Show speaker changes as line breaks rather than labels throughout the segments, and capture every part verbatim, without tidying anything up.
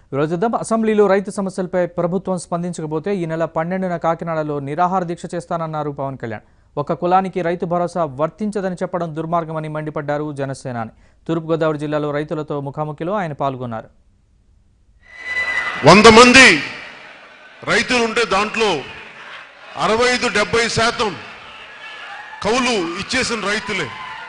విరోధిద్దాం అసెంబ్లీలో రైతు సమస్యలపై ప్రభుత్వం స్పందించకపోతే ఈ నెల పన్నెండున కాకినాడలో నిరాహార దీక్ష చేస్తానన్నారు పవన్ కళ్యాణ్. ఒక కులానికి రైతు భరోసా వర్తించదని చెప్పడం దుర్మార్గమని మండిపడ్డారు జనసేనాని. తూర్పుగోదావరి జిల్లాలో రైతులతో ముఖాముఖిలో ఆయన పాల్గొన్నారు.
వంద మంది రైతులు ఉంటే దాంట్లో అరవై ఐదు డెబ్బై శాతం కౌలు ఇచ్చేసిన రైతులే.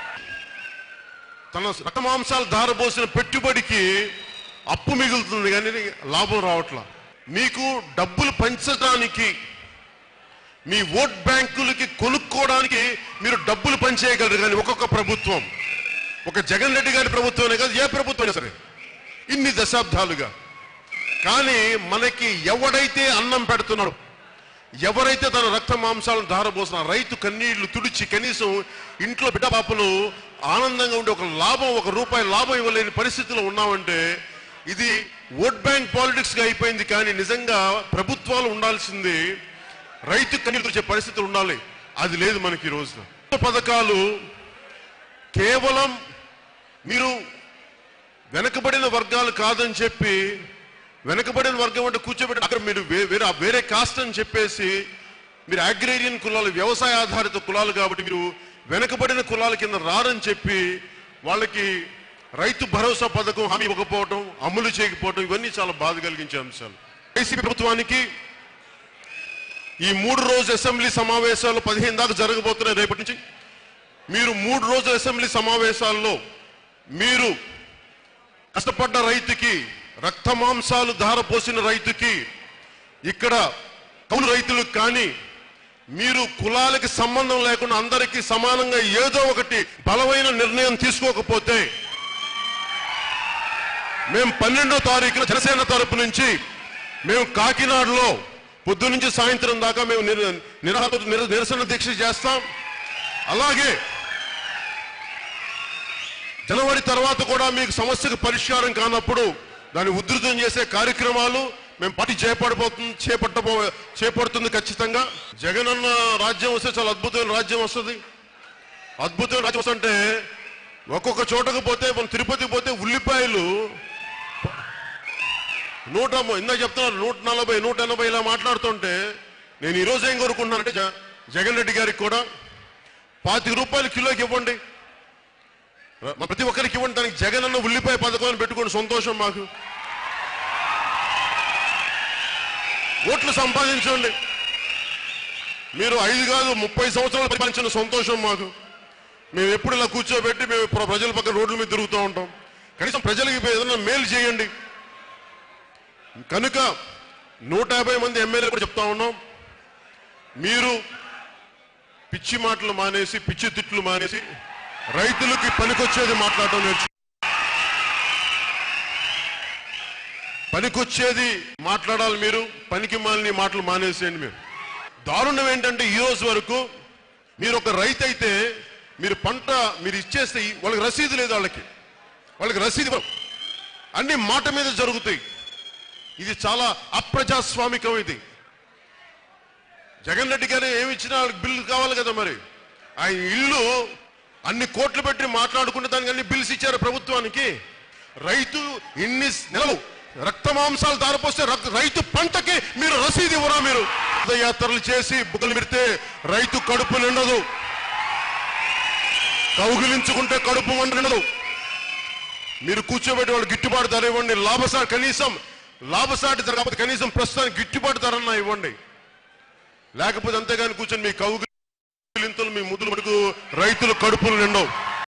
తన రక్తమాంసాలు ధారపోసిన పెట్టుబడికి అప్పు మిగులుతుంది కానీ లాభం రావట్లా. మీకు డబ్బులు పంచడానికి, మీ ఓట్ బ్యాంకులకి కొనుక్కోవడానికి మీరు డబ్బులు పంచేయగలరు. కానీ ఒక్కొక్క ప్రభుత్వం, ఒక జగన్ రెడ్డి గారి ప్రభుత్వమే కాదు, ఏ ప్రభుత్వం సరే ఇన్ని దశాబ్దాలుగా, కానీ మనకి ఎవడైతే అన్నం పెడుతున్నాడు, ఎవరైతే తన రక్త మాంసాలను ధారపోసిన రైతు కన్నీళ్లు తుడిచి కనీసం ఇంట్లో బిడ్డ పాపలు ఆనందంగా ఉండే ఒక లాభం, ఒక రూపాయి లాభం ఇవ్వలేని పరిస్థితిలో ఉన్నామంటే ఇది ఓట్ బ్యాంక్ పాలిటిక్స్ గా అయిపోయింది. కానీ నిజంగా ప్రభుత్వాలు ఉండాల్సింది రైతు కన్నీళ్లు తుడిచే పరిస్థితులు ఉండాలి. అది లేదు మనకి ఈ రోజున. పథకాలు కేవలం మీరు వెనకబడిన వర్గాలు కాదని చెప్పి, వెనకబడిన వర్గం అంటే కూర్చోబెట్టి అక్కడ మీరు వేరే వేరే కాస్ట్ అని చెప్పేసి, మీరు అగ్రేరియన్ కులాలు, వ్యవసాయ ఆధారిత కులాలు కాబట్టి మీరు వెనకబడిన కులాల కింద రారని చెప్పి వాళ్ళకి రైతు భరోసా పథకం హామీ ఇవ్వకపోవడం, అమలు చేయకపోవడం, ఇవన్నీ చాలా బాధ కలిగించే అంశాలు. వైసీపీ ప్రభుత్వానికి ఈ మూడు రోజు అసెంబ్లీ సమావేశాలు పదిహేను దాకా జరగబోతున్నాయి రేపటి నుంచి. మీరు మూడు రోజుల అసెంబ్లీ సమావేశాల్లో మీరు కష్టపడ్డ రైతుకి, రక్త మాంసాలు ధారపోసిన రైతుకి, ఇక్కడ కౌలు రైతులకు కానీ మీరు కులాలకి సంబంధం లేకుండా అందరికీ సమానంగా ఏదో ఒకటి బలమైన నిర్ణయం తీసుకోకపోతే మేము పన్నెండో తారీఖున జనసేన తరపు నుంచి మేము కాకినాడలో పొద్దు నుంచి సాయంత్రం దాకా మేము నిరాహార నిరసన దీక్ష చేస్తాం. అలాగే జనవరి తర్వాత కూడా మీకు సమస్యకు పరిష్కారం కానప్పుడు దాన్ని ఉధృతం చేసే కార్యక్రమాలు మేము పార్టీ చేపడబోతుంది చేపట్టబో చేపడుతుంది ఖచ్చితంగా. జగన్ అన్న రాజ్యం వస్తే చాలా అద్భుతమైన రాజ్యం వస్తుంది. అద్భుతమైన రాజ్యం వస్తుంటే ఒక్కొక్క చోటకు పోతే, మనం తిరుపతికి పోతే ఉల్లిపాయలు నూట ఇందాక చెప్తున్నారు నూట నలభై నూట ఎనభై ఇలా మాట్లాడుతుంటే, నేను ఈరోజు ఏం కోరుకుంటున్నానంటే జగన్ రెడ్డి గారికి కూడా పాతిక రూపాయలు కిలోకి ఇవ్వండి, ప్రతి ఒక్కరికి ఇవ్వండి. దానికి జగన్ అన్న ఉల్లిపాయ పథకాన్ని పెట్టుకోండి, సంతోషం మాకు. ఓట్లు సంపాదించండి. మీరు ఐదు కాదు ముప్పై సంవత్సరాలు పరిపాలించిన సంతోషం మాకు. మేము ఎప్పుడు ఇలా కూర్చోబెట్టి మేము ప్రజల పక్కన రోడ్ల మీద తిరుగుతూ ఉంటాం. కనీసం ప్రజలకి ఏదైనా మేలు చేయండి. కనుక నూట యాభై మంది ఎమ్మెల్యేలు కూడా చెప్తా ఉన్నాం, మీరు పిచ్చి మాటలు మానేసి, పిచ్చి తిట్లు మానేసి రైతులకి పనికొచ్చేది మాట్లాడటం నేర్చు పనికొచ్చేది మాట్లాడాలి. మీరు పనికి మాలిన మాటలు మానేసేయండి. మీరు దారుణం ఏంటంటే ఈ రోజు వరకు మీరు ఒక రైతు అయితే మీరు పంట మీరు ఇచ్చేస్తే వాళ్ళకి రసీదు లేదు, వాళ్ళకి వాళ్ళకి రసీదు అన్ని మాట మీద జరుగుతాయి. ఇది చాలా అప్రజాస్వామికం. ఇది జగన్ రెడ్డి గారు ఏమి ఇచ్చినా వాళ్ళకి బిల్లు కావాలి కదా. మరి ఆయన ఇల్లు అన్ని కోట్లు పెట్టి మాట్లాడుకుంటే దానికి అన్ని బిల్స్ ఇచ్చారు ప్రభుత్వానికి. రైతు ఇన్ని నెలలు రక్త మాంసాలు ధారపోస్తే రైతు పంటకి మీరు రసీదు ఇవ్వరా? మీరు యాత్రలు చేసి బుగ్గలు పెడితే రైతు కడుపు నిండదు, కౌగిలించుకుంటే కడుపు నిండదు. మీరు కూర్చోబెట్టి వాళ్ళు గిట్టుబాటు ధర ఇవ్వండి, లాభసాటి కనీసం లాభసాటి ధర కాకపోతే కనీసం ప్రస్తుతానికి గిట్టుబాటు ధరన్నా ఇవ్వండి. లేకపోతే అంతేగాని కూర్చొని మీ కౌగిలింతలు, మీ ముద్దులు మటుకు రైతులు కడుపులు నిండవు.